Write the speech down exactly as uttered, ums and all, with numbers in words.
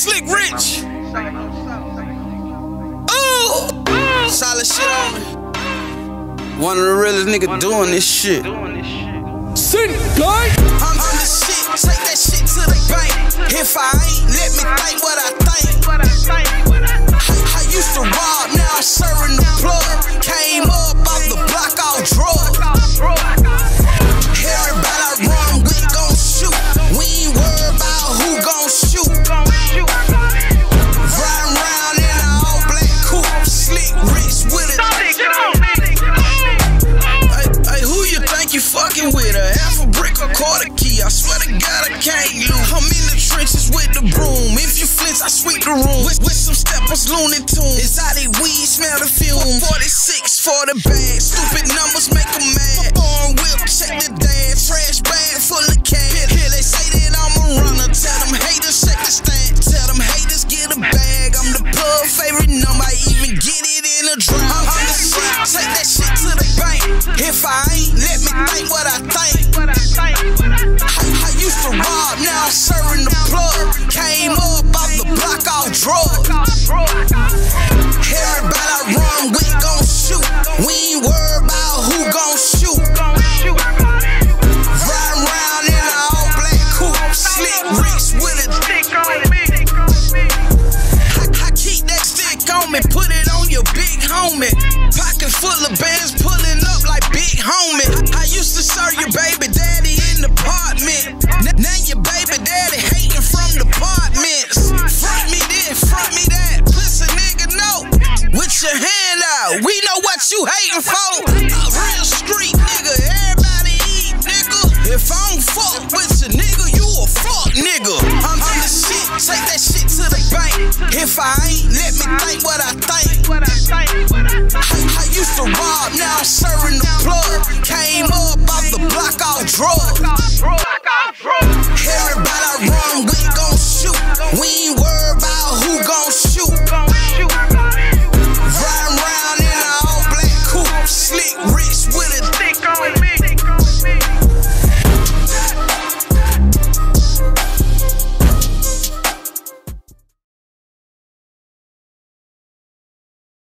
Slick Rich. Ooh, solid shit on me. One of the realest niggas doing this shit. Synggang. I'm on the shit, take that shit to the bank. If I ain't, let me think what I think. I, I used to rob, now I'm serving the plug. Came up off the block, all drug. Everybody I run with gon' shoot. We ain't worried about who gon' shoot. Riding around in an all black coupe, Slick Rich with it. Hey, who you think you fucking with? A half a brick or quarter key? I swear to God I can't lose. I'm in the trenches with the broom. If you flinch, I sweep the room. With, with some steppers, Looney Tunes. It's how they weed, smell the fume. forty-six for the bag. Stupid numbers make them mad. Foreign whip, check the dash. Trash bag full of cash. Here they say that I'm a runner. Tell them haters check the stand. Tell them haters get a bag. I'm the plug favorite number. I even get it in a drum. I'm the shit, take that shit to the bank. If I ain't, let me think what I think. I, I used to rob, now I'm serving the plug. Came up off the block, all drug. Everybody I run with gon' shoot. We ain't worried about who gon' shoot. Riding around in an all black coupe, Slick Rich with it. I, I keep that stick on me, put it on your big homie. Pocket full of bands, pulling up like big homie. I used to serve your baby daddy in the apartment. Now your baby daddy hating from the apartments. Front me this, front me that, pussy nigga know. With your hand out, we know what you hating for. A real street nigga, everybody eat nigga. If I don't fuck with you nigga, you a fuck nigga. I'm on the shit, take that shit to the bank. If I ain't, let me think what I think. I, I used to rob, now I'm serving the plug. Came up off the block, all drug.